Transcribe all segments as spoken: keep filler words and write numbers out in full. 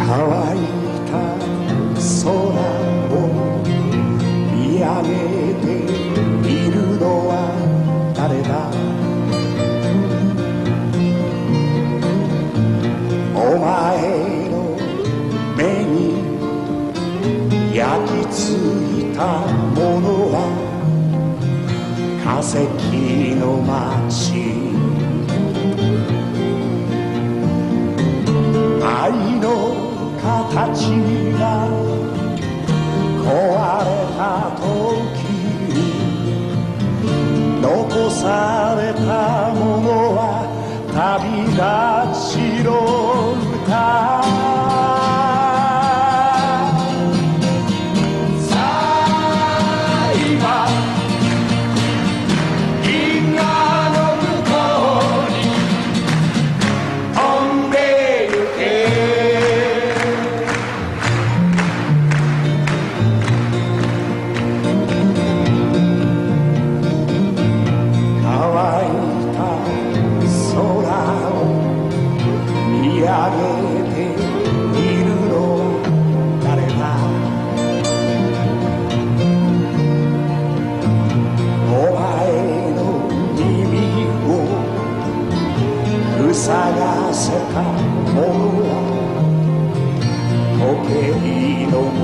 乾いた空を見上げているのは誰だ。お前の目に焼き付いたものは化石の街。愛の形が壊れた時に残されたものは旅立ちの歌。さあ今銀河の向こうに飛んでゆけ。乾いた空を見上げているのは誰だ。お前の耳を塞がせたものは時計の森。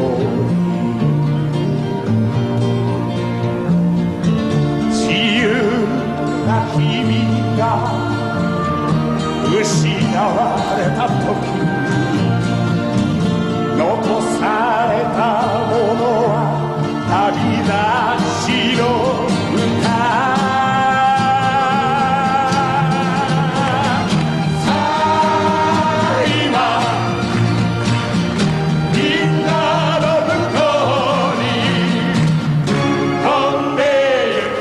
自由な君が失われた時残されたものは旅立ちの歌。さあ今銀河の向こうに飛んでゆけ。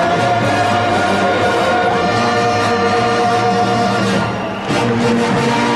Thank you.